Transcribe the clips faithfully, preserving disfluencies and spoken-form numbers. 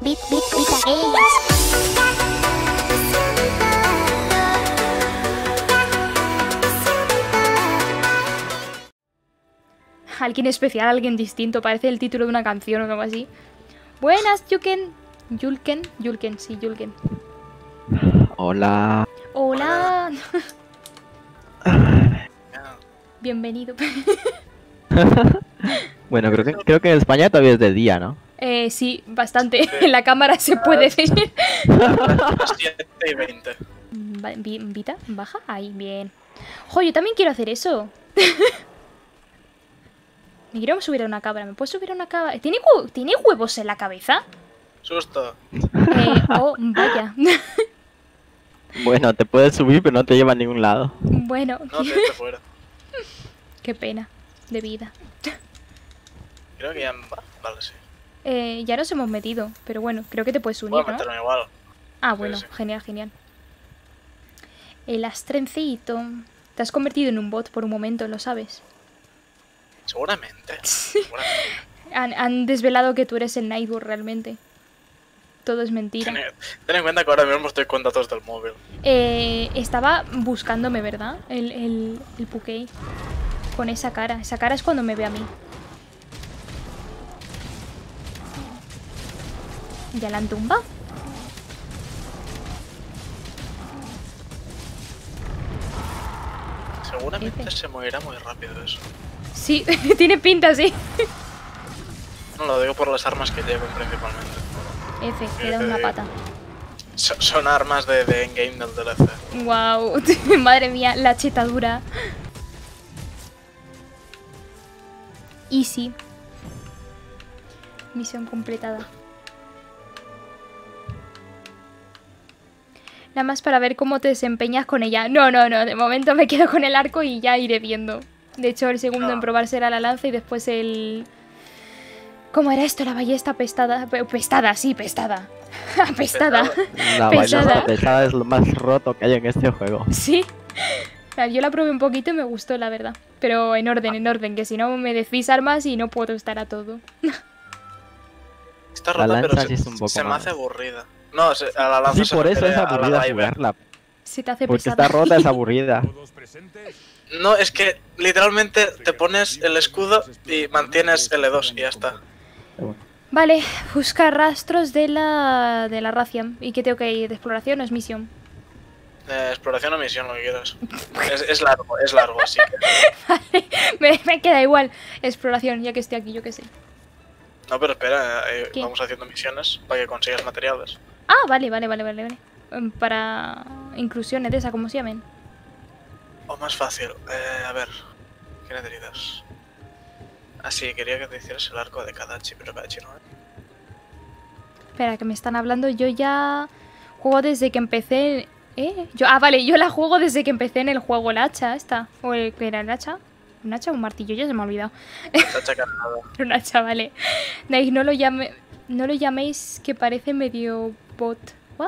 Bit, bit, Vita Games. Alguien especial, alguien distinto, parece el título de una canción o algo así. Buenas, Yulken. Yulken, Yulken, sí, Yulken. Hola. Hola. Bienvenido. Bueno, creo que, creo que en España todavía es de día, ¿no? Eh, sí, bastante. En la cámara se puede ver. siete y veinte. Va- vi- Vita, baja. Ahí, bien. Jo, yo también quiero hacer eso. Me quiero subir a una cabra. ¿Me puedo subir a una cabra? ¿Tiene, hu- ¿Tiene huevos en la cabeza? Susto. Eh, oh, vaya. Bueno, te puedes subir, pero no te lleva a ningún lado. Bueno, No, que esté fuera. qué pena de vida. Creo que ya va. Vale, sí. Eh, ya nos hemos metido, pero bueno, creo que te puedes Voy a unir, ¿no? meterme igual. Ah, bueno, sí. genial, genial. El astrencito. Te has convertido en un bot por un momento, ¿lo sabes? Seguramente. Seguramente. Han, han desvelado que tú eres el Nightbot realmente. Todo es mentira. Ten, ten en cuenta que ahora mismo estoy con datos del móvil. Eh, estaba buscándome, ¿verdad? El, el, el Pukei. Con esa cara. Esa cara es cuando me ve a mí. ¿Ya la han tumbado? Seguramente F. se morirá muy rápido eso. Sí, tiene pinta, sí. No lo digo por las armas que llevo principalmente. F, queda una pata. So- son armas de, de endgame del D L C. Wow, madre mía, la chetadura. Easy. Misión completada. Nada más para ver cómo te desempeñas con ella. No, no, no, de momento me quedo con el arco y ya iré viendo. De hecho, el segundo Ah. en probar será la lanza y después el... ¿Cómo era esto? La ballesta pestada. Pe- Pestada, sí, pestada. Pestada. La Pesada. ballesta pesada es lo más roto que hay en este juego. Sí. Yo la probé un poquito y me gustó, la verdad. Pero en orden, en orden, que si no me decís armas y no puedo estar a todo. Está La rota, pero lanza se, sí es un poco se me más. hace aburrida. No, se- a la lanza Sí, se por eso refiere es a la aburrida River. jugarla. Se te hace Porque pesada. está rota, es aburrida. No, es que literalmente te pones el escudo y mantienes L dos y ya está. Vale, buscar rastros de la de la racia. ¿Y qué tengo que ir? ¿De exploración o es misión? Eh, exploración o misión, lo que quieras. Es, es largo, es largo, así que... Vale, me, me queda igual. Exploración, ya que estoy aquí, yo qué sé. No, pero espera, eh, ¿Qué? vamos haciendo misiones para que consigas materiales. Ah, vale, vale, vale, vale, vale. Em, Para inclusiones de esa, ¿cómo se llamen? O más fácil, eh, a ver, ¿qué necesitas? Ah, sí, quería que te hicieras el arco de Kadachi, pero Kadachi no, ¿eh? Espera, que me están hablando. Yo ya juego desde que empecé... ¿Eh? Yo, ah, vale, yo la juego desde que empecé en el juego, el hacha esta. ¿O el que era el hacha? ¿Un hacha o un martillo? Ya se me ha olvidado. Está cargado. Un hacha, vale. Nice, no lo llame... No lo llaméis que parece medio bot. ¿What?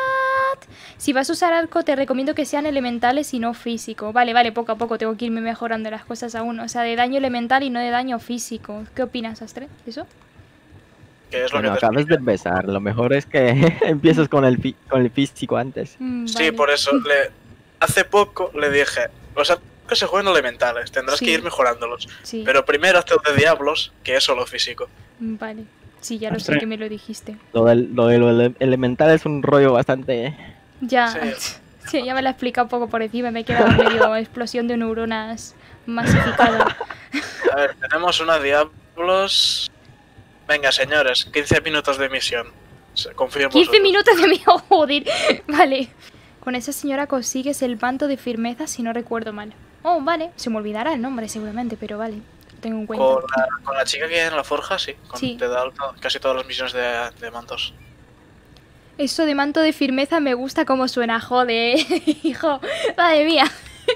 Si vas a usar arco te recomiendo que sean elementales y no físico. Vale, vale, poco a poco tengo que irme mejorando las cosas aún. O sea, de daño elemental y no de daño físico. ¿Qué opinas, Astre? ¿De eso? Que es lo Bueno, que te acabas de expliqué. empezar. Lo mejor es que empieces con el, fi- con el físico antes. Mm, Sí, vale. por eso, le... hace poco le dije, los arcos se juegan elementales, tendrás Sí. que ir mejorándolos. Sí, Pero primero hazte el de Diablos, que es solo físico. mm, vale. Sí, ya lo sé Astre. que me lo dijiste. Lo del, lo de lo ele- elemental es un rollo bastante... Ya, Sí. sí, ya me lo he explicado un poco por encima. Me he quedado medio explosión de neuronas masificada. A ver, tenemos una Diablos... Venga, señores, quince minutos de misión. Se- Confío en quince vosotros. minutos de mi joder. Vale. Con esa señora consigues el manto de firmeza si no recuerdo mal. Oh, vale. Se me olvidará el nombre seguramente, pero vale. Lo tengo en cuenta. Con la, con la chica que hay en la forja, sí. Con, Sí. Te da to- casi todas las misiones de, de mantos. Eso de manto de firmeza me gusta como suena, joder. Hijo, madre mía.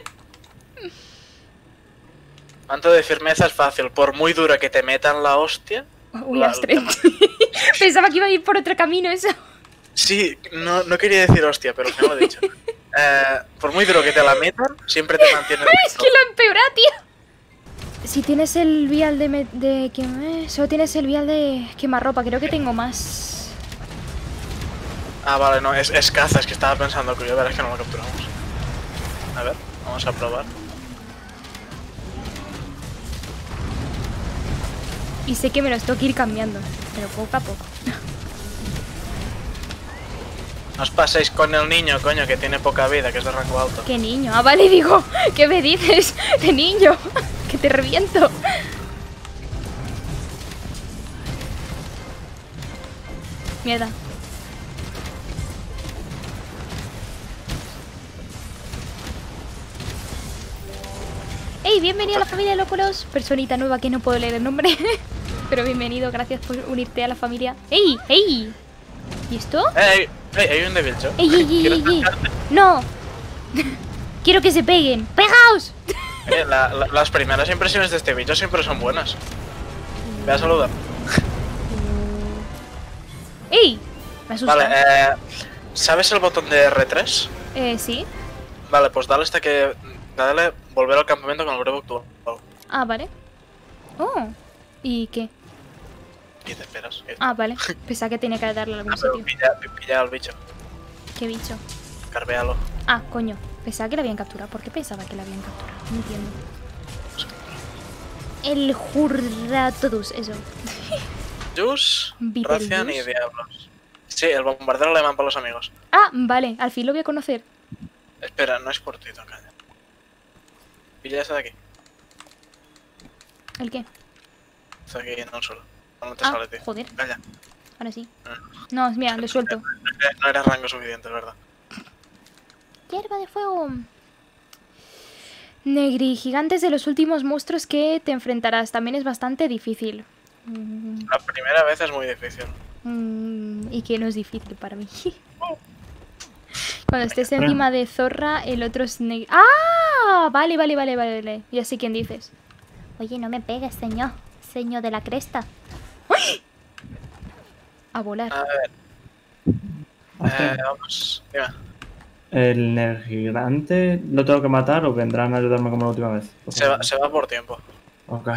Manto de firmeza es fácil. Por muy dura que te metan la hostia... Uy, la- Astrid. Pensaba que iba a ir por otro camino eso. Sí, no, no quería decir hostia, pero me lo he dicho. Eh, por muy duro que te la metan, siempre te mantiene... Es que lo empeora, tío. Si tienes el vial de... me- de quem- eh, solo tienes el vial de quemarropa. Creo que tengo más. Ah, vale, no, es, es caza, es que estaba pensando que yo verás que no lo capturamos. A ver, vamos a probar. Y sé que me los tengo que ir cambiando, pero poco a poco. No os paséis con el niño, coño, que tiene poca vida, que es de rango alto. ¿Qué niño? Ah, vale, digo, ¿qué me dices? De niño, que te reviento. Mierda. ¡Ey! Bienvenido a la familia de Lóculos. Personita nueva que no puedo leer el nombre. Pero bienvenido, gracias por unirte a la familia. ¡Ey! ¡Ey! ¿Y esto? ¡Ey! ¡Ey! Hay un de bicho. ¡Ey, ey, ey, ¿Quieres ey, ey! acercarte? ¡No! Quiero que se peguen. ¡Pegaos! Eh, la- la- las primeras impresiones de este bicho siempre son buenas. Ve a saludar. ¡Ey! Me asusta. Vale, eh... ¿sabes el botón de R tres? Eh, sí. Vale, pues dale hasta que... Dale volver al campamento con el grupo actual. Ah, vale. Oh. ¿Y qué? Y te esperas. y- Ah, vale. Pensaba que tenía que darle a algún Ah, pero sitio. pilla, pilla al bicho. ¿Qué bicho? Carvéalo. Ah, coño. Pensaba que la habían capturado. ¿Por qué pensaba que la habían capturado? No entiendo. El Jurratodus, eso. Jus, Beetlejuice. Racian y Diablos. Sí, el bombardero alemán para los amigos. Ah, vale. Al fin lo voy a conocer. Espera, no es cortito, calla. Pilla esa de aquí. ¿El qué? Está aquí en un solo. No te Ah, sale, tío. joder. Calla. Ahora sí. Ah. No, mira, le suelto. No era- No era rango suficiente, ¿verdad? Hierba de fuego. Negri, gigantes de los últimos monstruos que te enfrentarás. También es bastante difícil. Mm, La primera vez es muy difícil. mm, y que no es difícil para mí. Cuando estés encima de Zorra, el otro es negro. ¡Ah! Vale, vale, vale, vale, vale. Ya sé quién dices. Oye, no me pegues, señor. Señor de la cresta. A volar. A ver, eh, vamos. Dime. ¿El Nergigante lo tengo que matar o vendrán a ayudarme como la última vez? Se va, se va por tiempo. Ok.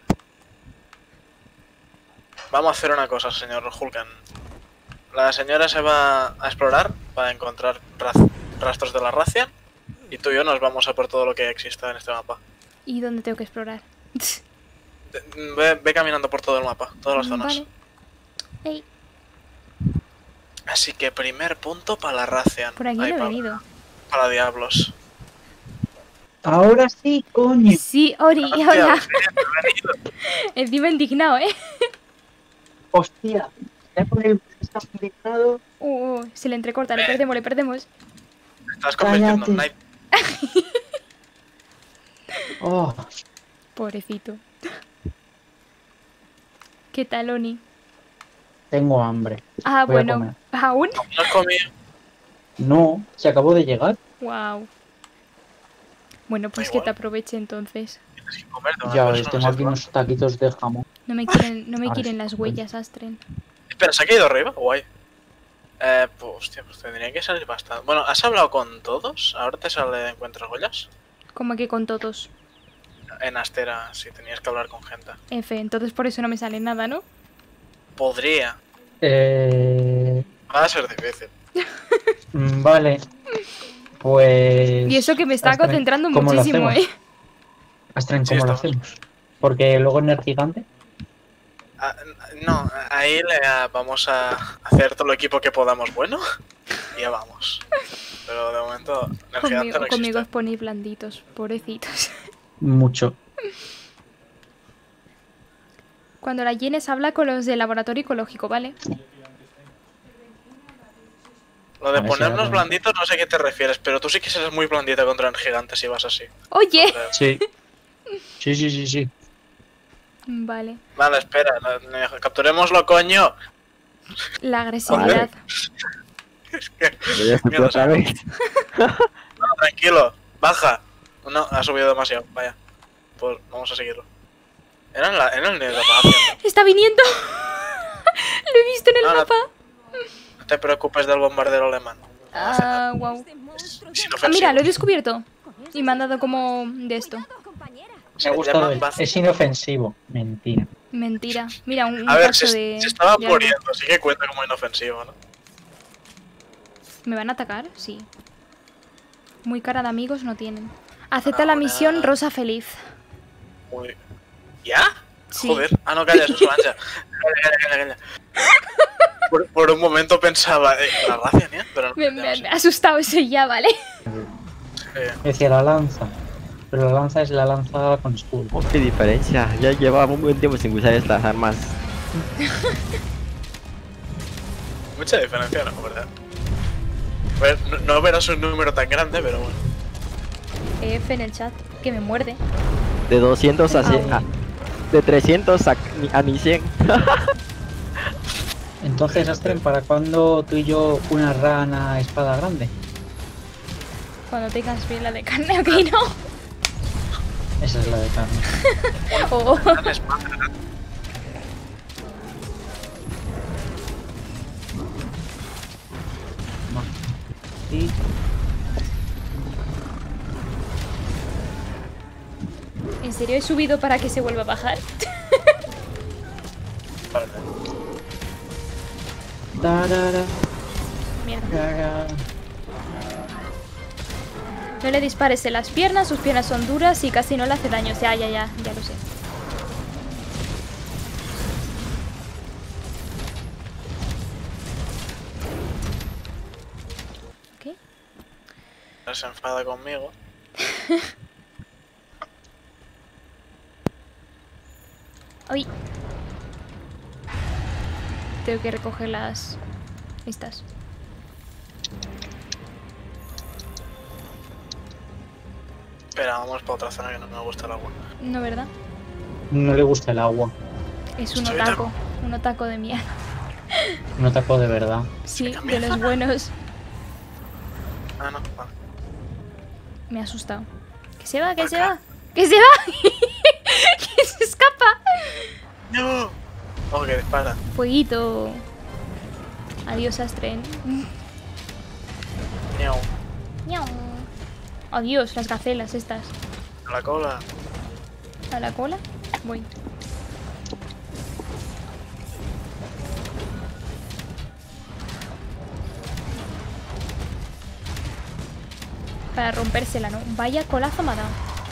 Vamos a hacer una cosa, señor Hulkan. La señora se va a explorar para encontrar raz- rastros de la Racian. Y tú y yo nos vamos a por todo lo que exista en este mapa. ¿Y dónde tengo que explorar? De- Ve, ve caminando por todo el mapa, todas las zonas. Vale. Ey, Así que primer punto para la Racian. por aquí Ay, no he pa- venido. Para Diablos. Ahora sí, coño. Sí, Ori, Hostia, hola. sí, he venido. Encima indignado, ¿eh? Hostia. Ya por el está complicado. Uh, uh, se le entrecorta, le Eh. perdemos, le perdemos. Estás convirtiendo en Cállate. Night. Oh. Pobrecito. ¿Qué tal, Oni? Tengo hambre. Ah, Voy a bueno. comer. ¿Aún? No has comido. No, se acabó de llegar. Wow. Bueno, pues Da que igual. te aproveche entonces. Tienes que comer. de una Ya persona, ves, tengo ¿sí? aquí unos taquitos de jamón. No me quieren, no me Ahora quieren sí, las bueno. huellas, Astren. Espera, ¿se ha caído arriba? Guay. Eh, pues, hostia, pues tendría que salir bastante. Bueno, ¿has hablado con todos? ¿Ahora te sale encuentro joyas? Como que con todos. En Astera, si tenías que hablar con gente. F, entonces por eso no me sale nada, ¿no? Podría. Eh... Va a ser difícil. mm, Vale. Pues... Y eso que me está Astren, concentrando ¿cómo lo muchísimo, hacemos? ¿eh? Astren, Sí, ¿cómo lo estamos. hacemos? Porque luego en el gigante... Ah, no, ahí le ah, vamos a hacer todo el equipo que podamos bueno. Y ya vamos. Pero de momento, el gigante Conmigo, no conmigo os existe. ponéis blanditos, pobrecitos. Mucho. Cuando la llenes habla con los del laboratorio ecológico, ¿vale? Lo de A ver si ponernos ahora- blanditos no sé a qué te refieres, pero tú sí que serás muy blandita contra el gigante si vas así. Oye. Creo. Sí. Sí, sí, sí, sí. Vale. Vale, espera, la- la- capturémoslo, coño. La agresividad. Es que, Yo ya estoy Mierda, otra ¿sabes? vez. no, tranquilo, baja. No, ha subido demasiado, vaya. Pues vamos a seguirlo. Era en, la, era en el nivel de apagación. ¡Está viniendo! Lo he visto en el No, no, mapa. No te preocupes del bombardero alemán. No hace nada. Ah, wow. Es Ah, inofensivo. mira, lo he descubierto. Y me han dado como de esto. Se Me ha gustado. llama el- Baz- Es inofensivo. Mentira. Mentira. Mira, un, un A ver, cacho se, de. se estaba de algo. muriendo, así que cuenta como inofensivo, ¿no? ¿Me van a atacar? Sí. Muy cara de amigos no tienen. Acepta Ahora- la misión Rosa Feliz. Muy... ¿Ya? Sí. Joder. Ah, no, calla, eso es Solange. Calla, calla, calla, calla. Por, por un momento pensaba, eh, la Racian, ¿eh? Pero no, Me, ya me- no sé. me ha asustado eso ya, ¿vale? Eh, Decía la lanza. Pero la lanza es la lanza con escudo. Oh, qué diferencia. Ya llevaba un buen tiempo sin usar estas armas. mucha diferencia, ¿no? ¿Verdad? Pues, no, no verás un número tan grande, pero bueno. F en el chat, que me muerde. De doscientos a cien. Au. a- de trescientos a, ni- a ni cien. Entonces, Astren, ¿para cuándo tú y yo una rana espada grande? Cuando tengas bien la de carne, ok, no. Esa es la de carne. Oh. Dame espada. No. Sí. ¿En serio he subido para que se vuelva a bajar? Vale. Tarara, Mierda. tarara. No le dispares en las piernas, sus piernas son duras y casi no le hace daño. O sea, ya, ya, ya lo sé. ¿Qué? No se enfada conmigo. ¡Ay! Tengo que recoger las... estas. Espera, vamos para otra zona que no me gusta el agua. No, ¿verdad? No le gusta el agua. Es un Estoy otaco. Un otaco de mierda. Un otaco de verdad. Sí, de cambia de los zona. buenos. Ah, no, vale. Me ha asustado. ¡Que se va, que se Acá. va! ¡Que se va! ¡Que se escapa! ¡No! Oh, que dispara. Fueguito. Adiós, Astren. Miau. Miau. Adiós, las gacelas estas. A la cola. ¿A la cola? Voy. Para rompérsela, ¿no? Vaya colazo me ha dado.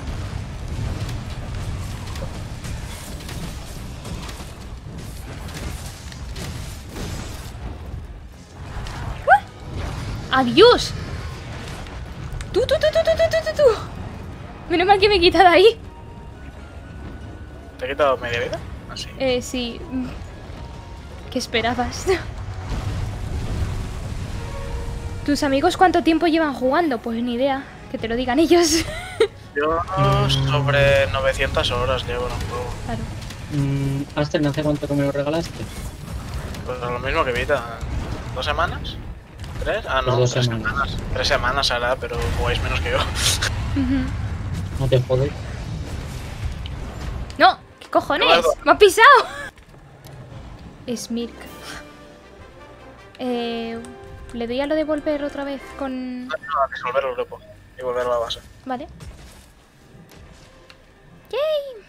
¡Ah! ¡Adiós! ¡Tú, tú, tú, tú, tú, tú, tú, tú! Menos mal que me he quitado ahí. ¿Te he quitado media vida? Así. Eh, sí. ¿Qué esperabas? ¿Tus amigos cuánto tiempo llevan jugando? Pues ni idea. Que te lo digan ellos. Yo sobre novecientas horas llevo en un juego. Claro. Mm, Astren, ¿hace cuánto que me lo regalaste? Pues lo mismo que Vita. ¿Dos semanas? ¿Tres? Ah, no, Pues dos tres semanas. semanas. Tres semanas ahora, pero jugáis menos que yo. Ujú. No te jodes. ¡No! ¿Qué cojones? Eduardo. ¡Me ha pisado! Smirk. Eh, ¿Le doy a lo de volver otra vez con...? No, a disolver el grupo y volver a la base. Vale. ¡Yay!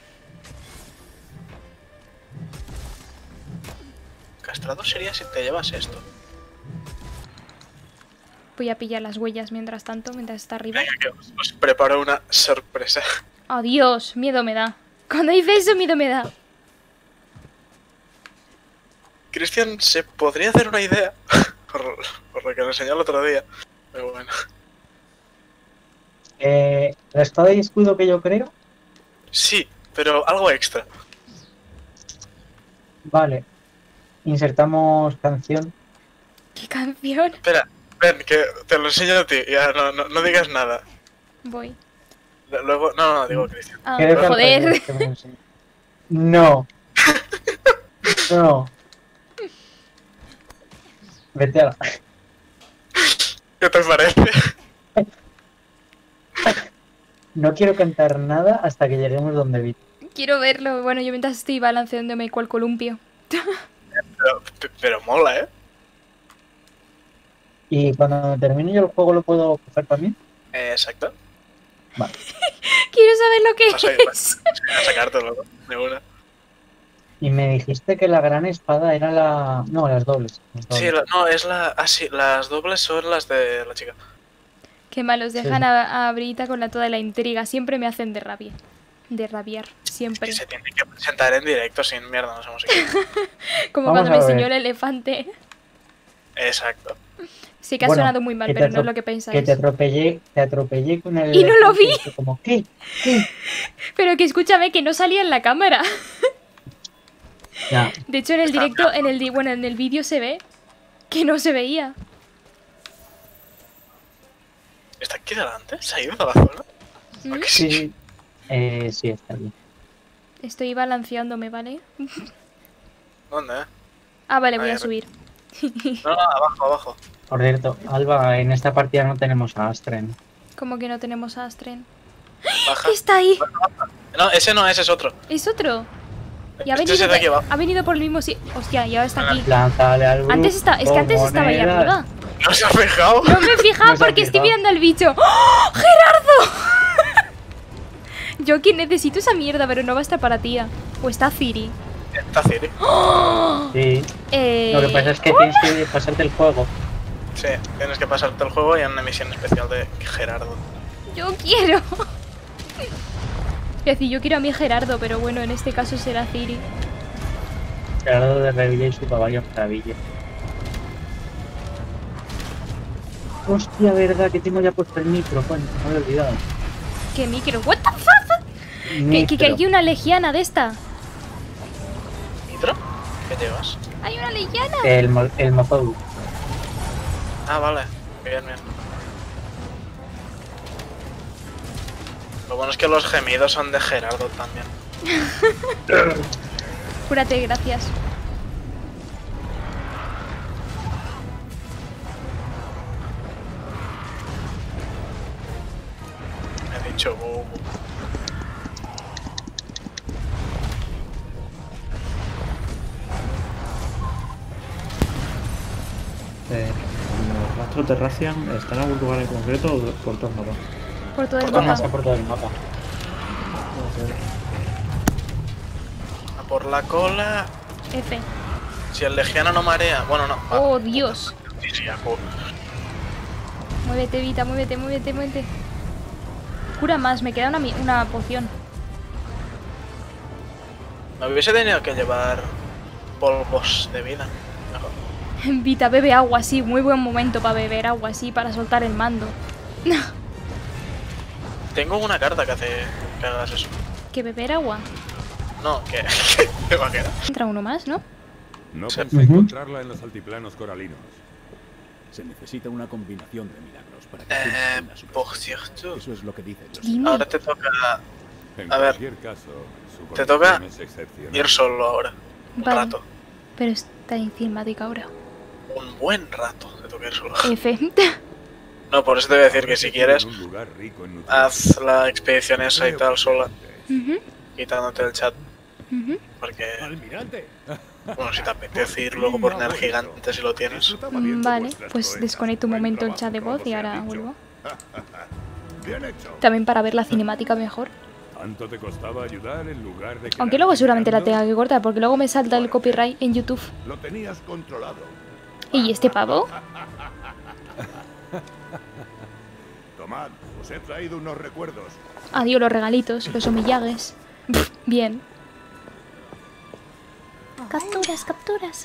Castrado sería si te llevas esto. Voy a pillar las huellas mientras tanto, mientras está arriba. Venga, que os, os preparo una sorpresa. ¡Adiós! Miedo me da. Cuando dice eso, miedo me da. Cristian se podría hacer una idea, por, por lo que me enseñó el otro día. Pero bueno. Eh, la espada y escudo que yo creo. Sí, pero algo extra. Vale. Insertamos canción. ¿Qué canción? Espera, ven, que te lo enseño a ti. Ya, no, no, no digas nada. Voy. L- Luego, no, no, digo Cristian. Ah, ¿Quieres cantar joder. que me enseñe? No. No. Vete a la... ¿Qué te parece? No quiero cantar nada hasta que lleguemos donde vi. Quiero verlo. Bueno, yo mientras estoy balanceándome cual columpio. Pero, pero mola, ¿eh? Y cuando termine yo el juego lo puedo coger también. Eh, Exacto. Vale. Quiero saber lo que Vas a, es. vas a sacártelo, ¿no? De una. Y me dijiste que la gran espada era la... No, las dobles. las Sí, dobles. la- no, es la... Ah, sí, las dobles son las de la chica. Qué malos dejan Sí. a, a Brita con la toda la intriga. Siempre me hacen de rabia. De rabiar, siempre. Que se tiene que presentar en directo sin mierda, no sé qué. Como Vamos cuando me a ver. enseñó el elefante. Exacto. Sí que ha Bueno, sonado muy mal, que te pero no es atro- lo que Que pensáis. te atropellé, te atropellé con el... Y no lo vi. y fue como, ¿qué? ¿Qué? Pero que escúchame, que no salía en la cámara. Ya, De hecho, en el directo, en el di- bueno, en el vídeo se ve que no se veía. ¿Está aquí delante? ¿Se ha ido a la zona? ¿Mm? Porque sí. sí. Eh, sí, está bien. Estoy balanceándome, ¿vale? ¿Dónde? eh? Ah, vale, voy Ahí, a arriba. subir. No, no, abajo, abajo. Por cierto, Alba, en esta partida no tenemos a Astren. Como que no tenemos a Astren. Baja. ¿Qué está ahí? No, ese no, ese es otro. ¿Es otro? Y ha Este venido, es el de aquí por- abajo. ha venido por el mismo sitio. Hostia, y ahora está aquí. Lánzale al grupo. Antes está, es que antes estaba ahí monedas. arriba. ¿No se ha fijado? No me he fijado No se ha porque estoy fijado. mirando al bicho. ¡Oh, Gerardo! Yo que necesito esa mierda, pero no va a estar para tía. O está Ciri. Está Ciri. Sí. Eh... Lo que pasa es que tienes que pasarte el juego. Sí, tienes que pasarte el juego y en una misión especial de Gerardo. Yo quiero. Es decir, yo quiero a mi Gerardo, pero bueno, en este caso será Ciri. Gerardo de Revilla y su caballo maravilla. Hostia, verdad que tengo ya puesto el micro, coño, no me he olvidado. ¿Qué micro? ¿What the fuck? Que, que, que Micro. hay una legiana de esta. ¿Nitro? ¿Qué llevas? Hay una legiana. El, mo- el Mopou. Ah, vale. Bien, bien. Lo bueno es que los gemidos son de Gerardo también. Cúrate, gracias. Me he dicho... uh, Eh, los rastros de Racian están en algún lugar en concreto o por todos lados. Por todo el Por todo Pasa mapa. por todo el mapa. a por la cola... F. Si el legiano no marea... Bueno, no. Ah, Oh, Dios. sí, sí, a por- Muévete, Vita, muévete, muévete, muévete. Cura más, me queda una, mi- una poción. Me hubiese tenido que llevar polvos de vida. Mejor. Vita, bebe agua, sí. Muy buen momento para beber agua, sí, para soltar el mando. Tengo una carta que hace que hagas eso. ¿Que beber agua? No, que... ¿Te imaginas? Entra uno más, ¿no? No Sí. pensé Ujú. encontrarla en los altiplanos coralinos. Se necesita una combinación de milagros para que Eh, funcione la super- por cierto... Eso es lo que dicen los Dime. Ahora te toca En A ver, cualquier caso, su te toca condición es excepcional. ir solo ahora. Un Vale. rato. Pero está en cinemática ahora. Un buen rato te toca ir solo. F. No, por eso te voy a decir que si quieres, En un lugar rico en haz la expedición esa y tal sola, Ujú, quitándote el chat. ujú. Porque, ¡Almirante! bueno, si te apetece ir luego por Ner Gigante si lo tienes. Disfrutaba Mm, viendo Vale, vuestras pues proezas. desconecto un Buen momento el trabajo, chat de voz todo y se ha ahora dicho. vuelvo. Bien hecho. También para ver la cinemática mejor. ¿Tanto te costaba ayudar en lugar de Aunque luego quedarte seguramente la mirando? tenga que cortar porque luego me salta el copyright en YouTube. Lo tenías controlado. ¿Y este pavo? Tomad, os he traído unos recuerdos. Adiós los regalitos, los humillagues. Pff, Bien. Capturas, capturas.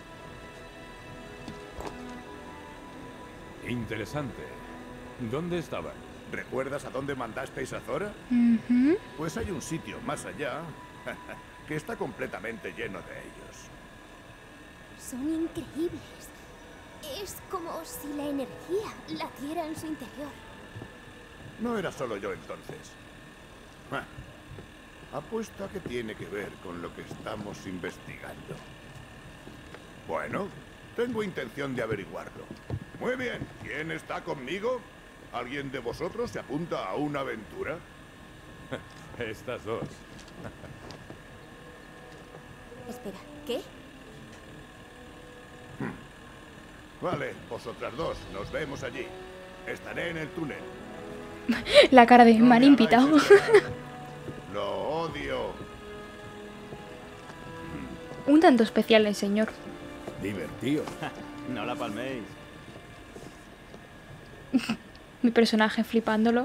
Interesante. ¿Dónde estaban? ¿Recuerdas a dónde mandasteis a Zora? Ujú. Pues hay un sitio más allá que está completamente lleno de ellos. Son increíbles. Es como si la energía latiera en su interior. No era solo yo entonces. Ah, apuesto a que tiene que ver con lo que estamos investigando. Bueno, tengo intención de averiguarlo. Muy bien, ¿quién está conmigo? ¿Alguien de vosotros se apunta a una aventura? Estas dos. Espera, ¿qué? Vale, vosotras dos, nos vemos allí. Estaré en el túnel. La cara de No me han me invitado. hagáis esperar. Lo odio. Un tanto especial el señor. Divertido. No la palméis. Mi personaje flipándolo.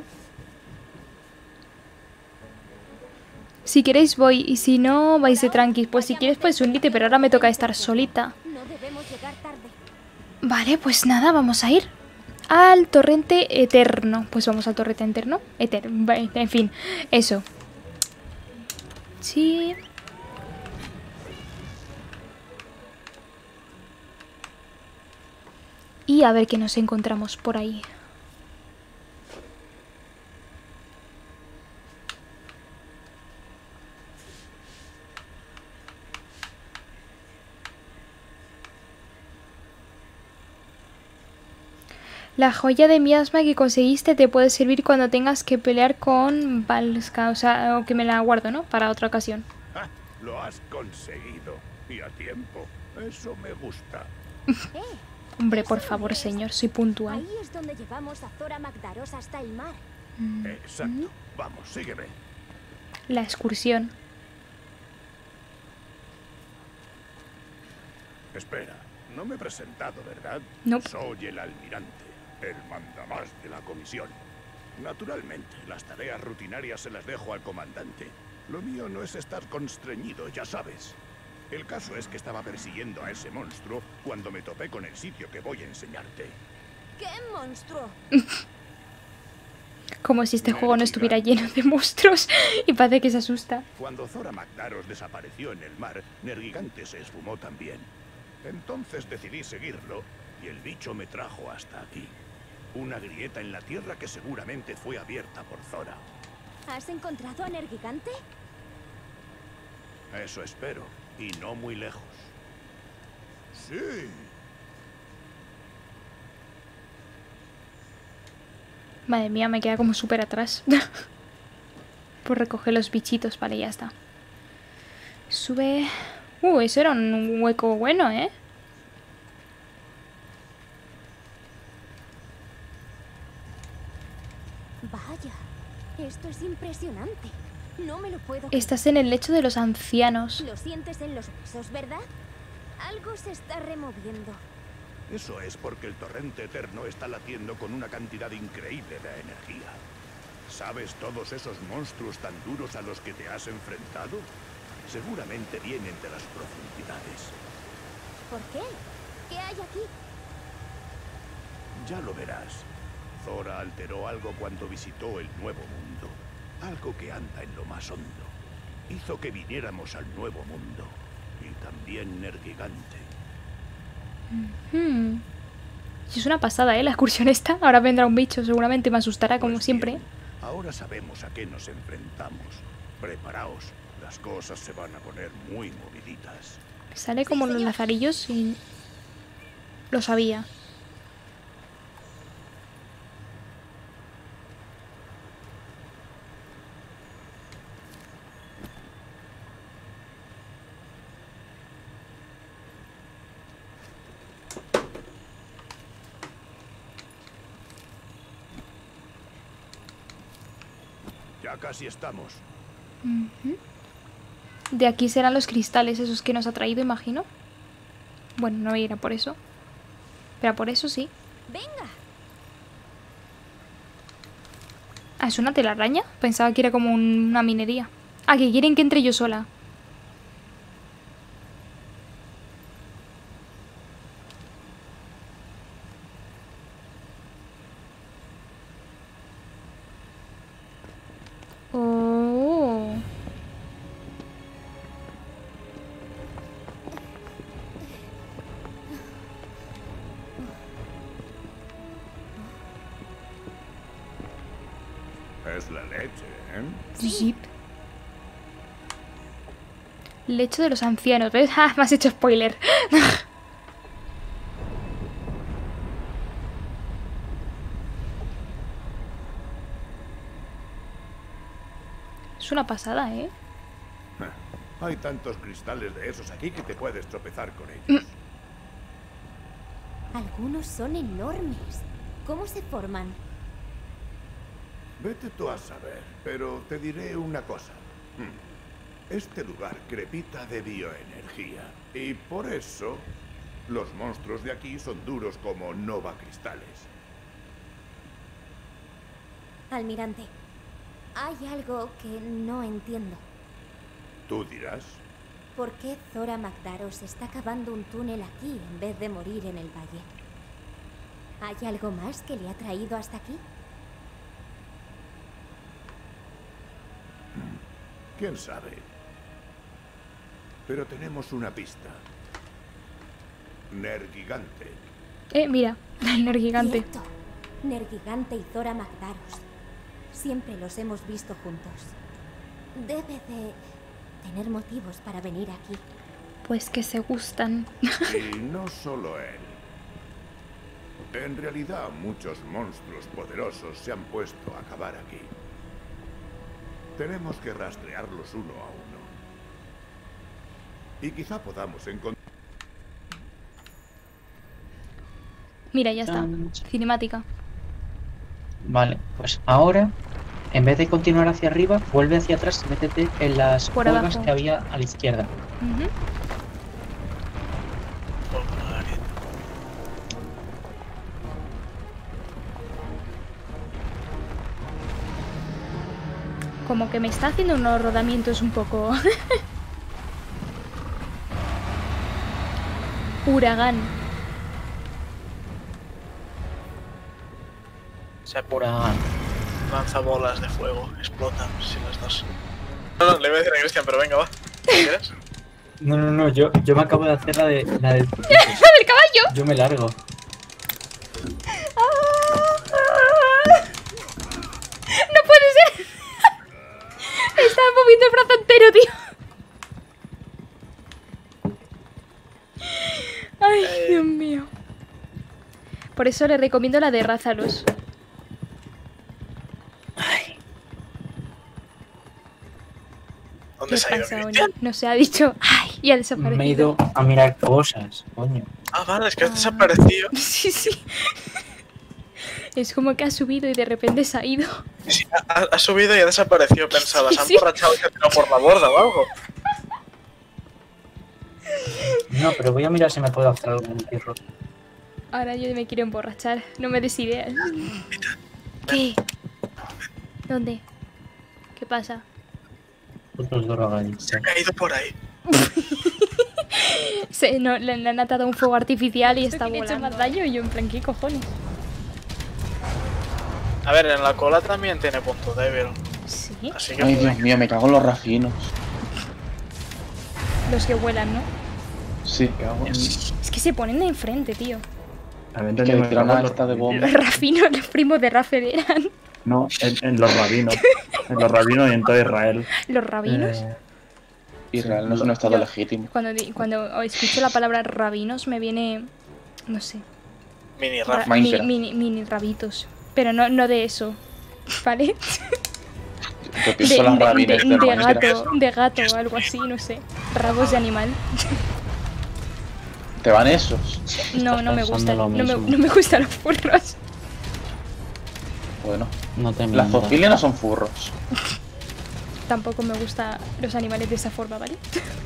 Si queréis voy, y si no, vais de tranquis. Pues si quieres puedes unirte, pero ahora me toca estar solita. No debemos llegar tarde. Vale, pues nada, vamos a ir al torrente eterno. Pues vamos al torrente eterno. Eterno, en fin, eso. Sí. Y a ver qué nos encontramos por ahí. La joya de miasma que conseguiste te puede servir cuando tengas que pelear con Valska, o sea, o que me la guardo, ¿no? Para otra ocasión. Ah, lo has conseguido. Y a tiempo. Eso me gusta. Eh, Hombre, por favor, señor, soy puntual. ahí es donde llevamos a Zora Magdaros hasta el mar. Exacto. Vamos, sígueme. La excursión. Espera, no me he presentado, ¿verdad? No. Soy el almirante, el mandamás de la comisión. Naturalmente, las tareas rutinarias se las dejo al comandante. Lo mío no es estar constreñido, ya sabes. El caso es que estaba persiguiendo a ese monstruo cuando me topé con el sitio que voy a enseñarte. ¡Qué monstruo! Como si este juego no estuviera lleno de monstruos y parece que se asusta. Cuando Zora Magdaros desapareció en el mar, Nergigante se esfumó también. Entonces decidí seguirlo y el bicho me trajo hasta aquí. Una grieta en la tierra que seguramente fue abierta por Zora. ¿Has encontrado a Nergigante? Eso espero, y no muy lejos. Sí. Madre mía, me queda como súper atrás. Por recoger los bichitos, vale, ya está. Sube... Uh, eso era un hueco bueno, ¿eh? Vaya, esto es impresionante. No me lo puedo creer. Estás en el lecho de los ancianos. Lo sientes en los huesos, ¿verdad? Algo se está removiendo. Eso es porque el torrente eterno está latiendo con una cantidad increíble de energía. ¿Sabes todos esos monstruos tan duros a los que te has enfrentado? Seguramente vienen de las profundidades. ¿Por qué? ¿Qué hay aquí? Ya lo verás. Zora alteró algo cuando visitó el Nuevo Mundo. Algo que anda en lo más hondo. Hizo que viniéramos al Nuevo Mundo. Y también Nergigante. Hmm. Es una pasada, ¿eh? La excursión esta. Ahora vendrá un bicho, seguramente me asustará como Pues siempre. bien, ahora sabemos a qué nos enfrentamos. Preparaos. Las cosas se van a poner muy moviditas. Sale como los lazarillos y... Lo sabía. Ya casi estamos. Uh-huh. De aquí serán los cristales esos que nos ha traído, imagino. Bueno, no era por eso. Pero por eso sí. Venga. Ah, ¿es una telaraña? Pensaba que era como un- una minería. Ah, que quieren que entre yo sola. Oh. Es la leche, ¿eh? Zip. Lecho de los ancianos, ¿ves? Ah, me has hecho spoiler. Es una pasada, ¿eh? Hay tantos cristales de esos aquí que te puedes tropezar con ellos. Algunos son enormes. ¿Cómo se forman? Vete tú a saber, pero te diré una cosa. Hmm. Este lugar crepita de bioenergía. Y por eso, los monstruos de aquí son duros como nova cristales. Almirante, hay algo que no entiendo. ¿Tú dirás? ¿Por qué Zora Magdaros está cavando un túnel aquí en vez de morir en el valle? ¿Hay algo más que le ha traído hasta aquí? ¿Quién sabe? Pero tenemos una pista. Nergigante. Eh, mira, el Nergigante. Cierto. Nergigante y Zora Magdaros. Siempre los hemos visto juntos. Debe de tener motivos para venir aquí. Pues que se gustan. Y no solo él. En realidad, muchos monstruos poderosos se han puesto a cavar aquí. Tenemos que rastrearlos uno a uno. Y quizá podamos encontrar... Mira, ya está. Chan, chan. Cinemática. Vale, pues ahora, en vez de continuar hacia arriba, vuelve hacia atrás y métete en las Por cuevas abajo. que había a la izquierda. Ujú. Como que me está haciendo unos rodamientos un poco... Huracán. Se apura. Ah, Lanza bolas de fuego. Explotan si las dos. No, no, le voy a decir a Cristian, pero venga, va. ¿Quieres? no, no, no, yo, yo me acabo de hacer la de... La del... ¡La del caballo! Yo me largo. ¡No puede ser! Estaba moviendo el brazo entero, tío. Ay, Dios mío. Por eso le recomiendo la de Rázalos. ¿Dónde ¿Qué se ha ido pasa, Oni? Cristian? No se ha dicho... ¡Ay! Y ha desaparecido. Me he ido a mirar cosas, coño. Ah, vale, es que has desaparecido. Sí, sí. Es como que ha subido y de repente se ha ido. Sí, ha, ha subido y ha desaparecido. Pensaba, Sí, se han sí. borrachado y se ha tirado por la borda o algo. No, pero voy a mirar si me puedo hacer algún tiro. Ahora yo me quiero emborrachar. No me des ideas. ¿Qué? ¿Dónde? ¿Qué pasa? Otros drogadictos. Se ha caído por ahí. Se, no, le, le han atado un fuego artificial y está volando. ¿Hecho más daño? Y yo en plan, ¿qué cojones? A ver, en la cola también tiene punto débil. Sí. Así que... Ay, Dios mío, me cago en los rafinos. Los que vuelan, ¿no? Sí. Es que se ponen de enfrente, tío. También Que tenemos me tiran una los- esta de bomba. Los rafinos, los primos de Rafael eran No, en, en los rabinos. En los rabinos y en todo Israel. los rabinos. Eh, Israel no es un estado Yo- legítimo. Cuando, di- cuando escucho la palabra rabinos me viene, no sé, Mini ra- Rafa. mi- Minecraft. mini, mini rabitos. Pero no, no de eso, ¿vale? Yo De, pienso en las de- rabines de- del de Minecraft. gato, de gato o algo así, no sé. Rabos de animal. ¿Te van esos? No, no me pensando gustan. lo No me, mismo. no me gustan los furros. Bueno, no te las mientas. zoofilia no son furros. Tampoco me gustan los animales de esa forma, ¿vale?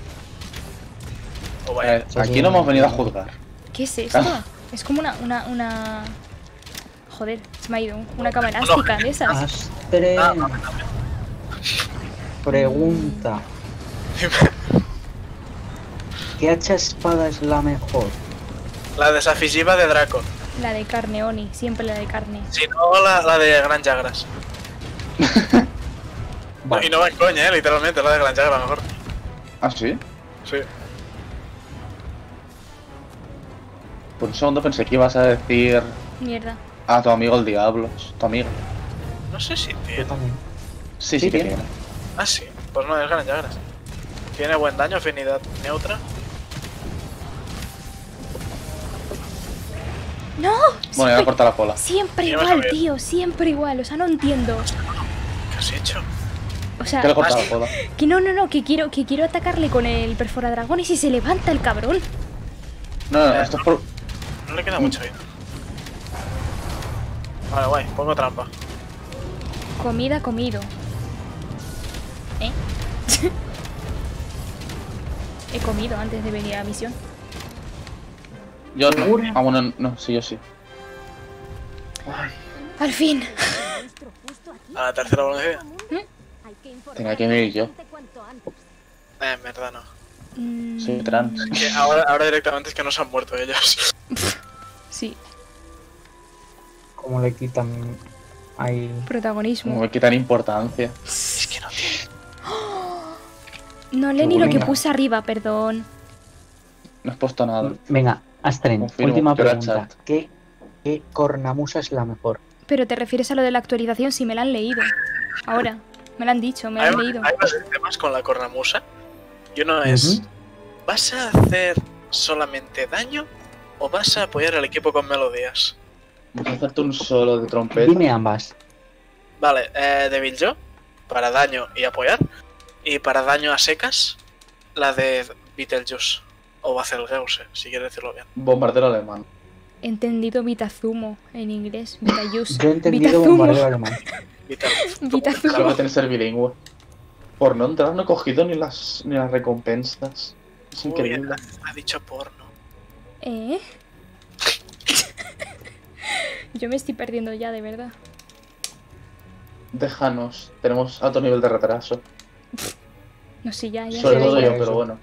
O A vaya. ver, aquí no hemos venido a juzgar. ¿Qué es esto? Ah. Es como una, una, una... Joder, se me ha ido. Una cama elástica de esas. Astre. Ah, Pregunta. ¿Qué hacha espada es la mejor? La desafisiva de Draco. La de carne, Oni. Siempre la de carne. Si no, la, la de Gran Jagras. No, y no va en coña, eh, literalmente, la de Gran Jagra mejor. ¿Ah, sí? Sí. Por un segundo pensé que ibas a decir Mierda. a tu amigo el diablo. Tu amigo. No sé si Yo tiene. también. Sí, Sí sí que que tiene. Ah, sí. Pues no, es Gran Jagras. Tiene buen daño, afinidad neutra. ¡No! Bueno, ya me corta la cola. Siempre Ya vas a igual, ver. tío. Siempre igual. O sea, no entiendo. ¿Qué has hecho? O sea, ¿Qué le corta la cola? que no, no, no. Que quiero, que quiero atacarle con el perforadragón y si se levanta el cabrón. No, no, esto es por... No le queda mucha vida. Vale, guay, pongo trampa. Comida, comido. ¿Eh? he comido antes de venir a la misión. Yo no. Ah, bueno, no, sí, yo sí. Al fin. A la tercera velocidad. Tenía que venir yo. Eh, en verdad no. Mm, Soy trans. Es que ahora, ahora directamente es que no se han muerto ellos. Sí, Como le quitan ahí. protagonismo. Como me quitan importancia. Es que no tiene. No leí ni lo que buena. puse arriba, perdón. No has puesto nada. Venga, Astren, Confirmo, última que era pregunta. chat. ¿Qué, ¿Qué cornamusa es la mejor? Pero te refieres a lo de la actualización si me la han leído. Ahora, me la han dicho, me la Hay, han leído. hay varios temas con la cornamusa. Y uno es: Ujú. ¿vas a hacer solamente daño o vas a apoyar al equipo con melodías? Voy a hacerte un solo de trompeta. Dime ambas. Vale, eh, Devil Joe, para daño y apoyar. Y para daño a secas, la de Beetlejuice. O Bazelgeuse, si quieres decirlo bien. Bombardero alemán. He entendido Vitazumo en inglés. Vitayus. Yo he entendido Vitazumo. bombardero alemán. Vital. Claro Vitazumo. que tienes que ser bilingüe. Por no entrar no he cogido ni las ni las recompensas. Es Uy, increíble. ha, ha dicho porno. ¿Eh? Yo me estoy perdiendo ya, de verdad. Déjanos. Tenemos alto nivel de retraso. No sé, ya, ya Sobre se todo veía. yo, pero bueno.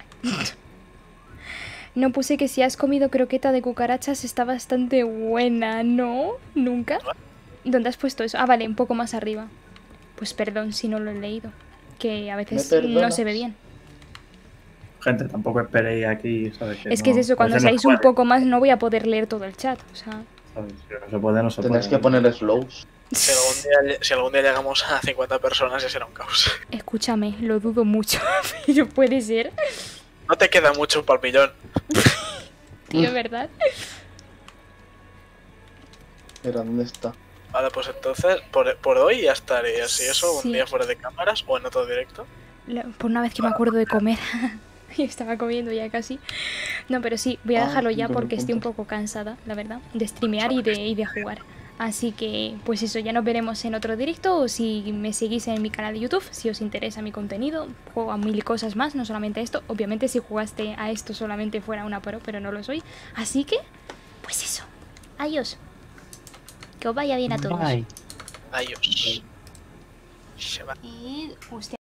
No puse que si has comido croqueta de cucarachas está bastante buena, ¿no? ¿Nunca? ¿Dónde has puesto eso? Ah, vale, un poco más arriba. Pues perdón si no lo he leído. Que a veces ¿Me no perdonas? se ve bien. Gente, tampoco esperéis aquí, ¿sabes? Es que no- es eso, cuando a veces no seáis se un puede, poco más no voy a poder leer todo el chat. O sea, ¿sabes? Si no se puede, no se Tendrás puede. que poner slows. Si algún, día, si algún día llegamos a cincuenta personas, ya será un caos. escúchame, lo dudo mucho. Pero puede ser. No te queda mucho un palpillón. Tío, ¿verdad? Mira, ¿dónde está? Vale, pues entonces, por, por hoy ya estaré. Así eso, Sí. un día fuera de cámaras o en otro directo. La- Por una vez que me acuerdo de comer. Y estaba comiendo ya casi. No, pero sí, voy a Ah, dejarlo ya cinco mil porque estoy un puntos. poco cansada, la verdad, de streamear y de, y de jugar. Así que, pues eso, ya nos veremos en otro directo o si me seguís en mi canal de YouTube, si os interesa mi contenido, juego a mil cosas más, no solamente a esto. Obviamente si jugaste a esto solamente fuera una pro, pero no lo soy. Así que, pues eso. Adiós. Que os vaya bien a todos. Bye. Adiós. Se va. Y, hostia.